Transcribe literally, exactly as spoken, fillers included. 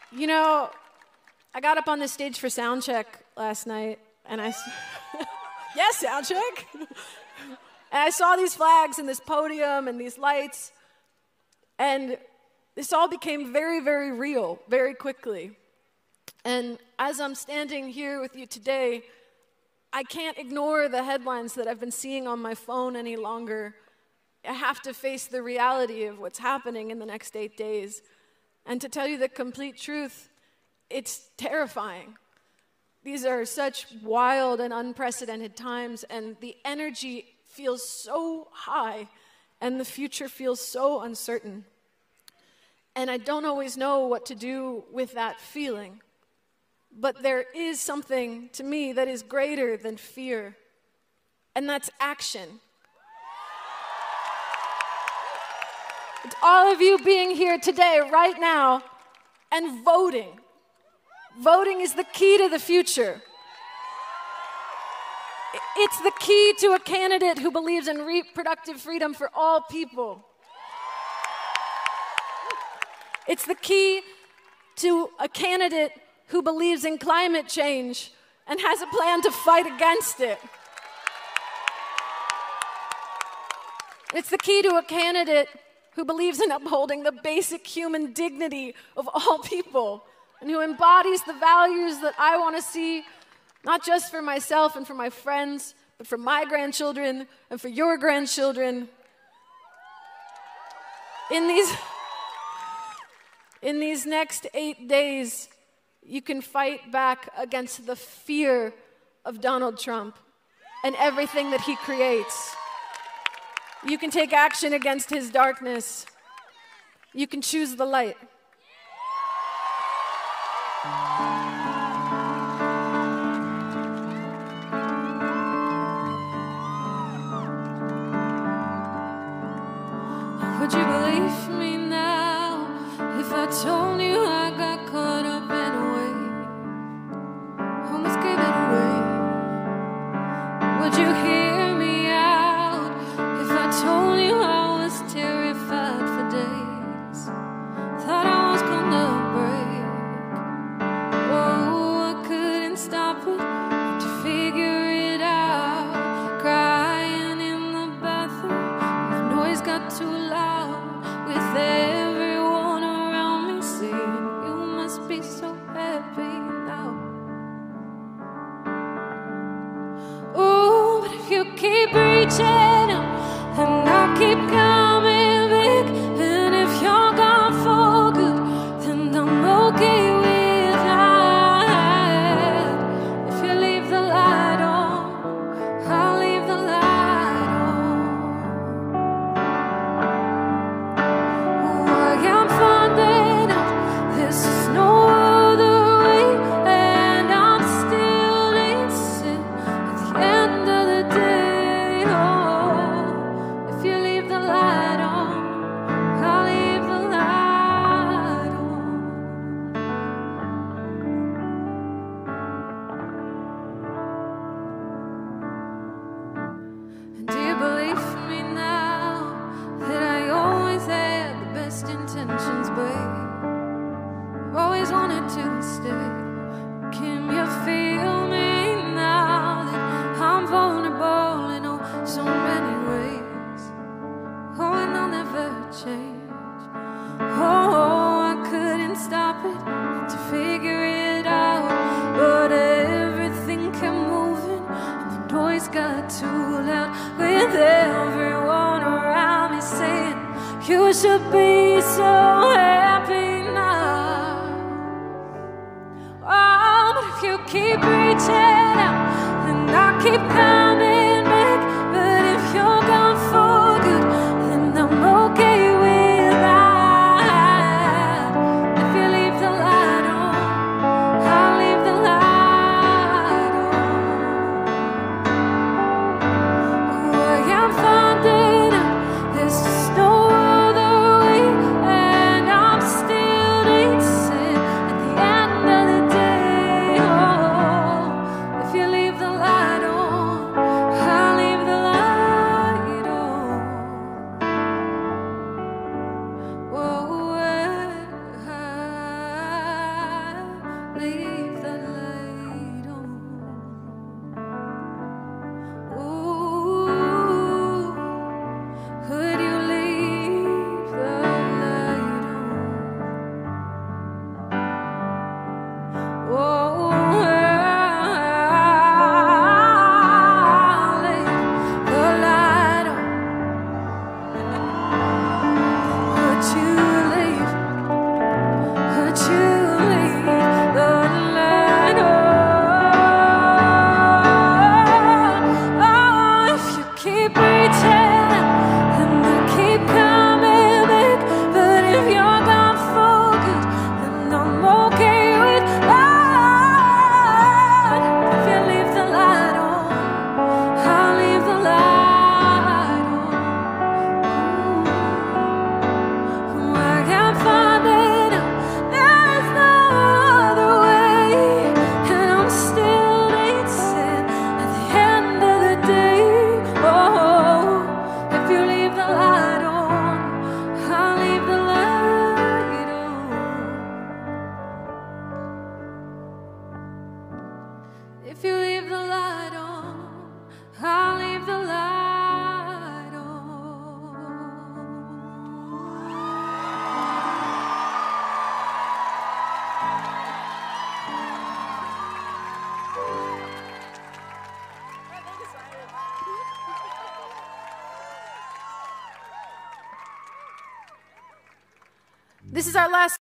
You know, I got up on the stage for sound check last night, and I, yes, sound check. And I saw these flags and this podium and these lights, and this all became very, very real, very quickly. And as I'm standing here with you today, I can't ignore the headlines that I've been seeing on my phone any longer. I have to face the reality of what's happening in the next eight days. And to tell you the complete truth, it's terrifying. These are such wild and unprecedented times, and the energy feels so high, and the future feels so uncertain. And I don't always know what to do with that feeling. But there is something to me that is greater than fear, and that's action. It's all of you being here today, right now, and voting. Voting is the key to the future. It's the key to a candidate who believes in reproductive freedom for all people. It's the key to a candidate who believes in climate change and has a plan to fight against it. It's the key to a candidate who believes in upholding the basic human dignity of all people and who embodies the values that I want to see, not just for myself and for my friends, but for my grandchildren and for your grandchildren. In these, in these next eight days, you can fight back against the fear of Donald Trump and everything that he creates. You can take action against his darkness. You can choose the light. Would you believe me now if I told you I got caught up in a way? Almost gave it away. Would you hear me out if I told you I was terrified for days? Thought I was gonna break. Oh, I couldn't stop it, had to figure it out. Crying in the bathroom, the noise got too loud. With everyone around me saying, you must be so happy now. Oh, but if you keep reaching out, then I'll keep coming back. And if you're gone for good, then I'm okay with that. If you leave the light on, I'll leave the light on. Oh, I am finding out this is no other way, and I'm still innocent at the end of the day. Oh, if you leave the light on, I'll leave the light on. And do you believe me now that I always had the best intentions, babe? I've always wanted to stay. Can you feel me now that I'm vulnerable in oh so many ways? Oh, and I'll never change. Oh, I couldn't stop it, had to figure it out. But everything kept moving, and the noise got too loud. With everyone around me saying, you should be so happy now. Oh, but if you keep reaching out, then I'll keep coming back. But if you're gone for good, then I'm okay with that. If you leave the light on, I'll leave the light on. Oh, I am finding out this is no other way, and I'm still innocent at the end of the day. Oh, if you leave the light on, This is our last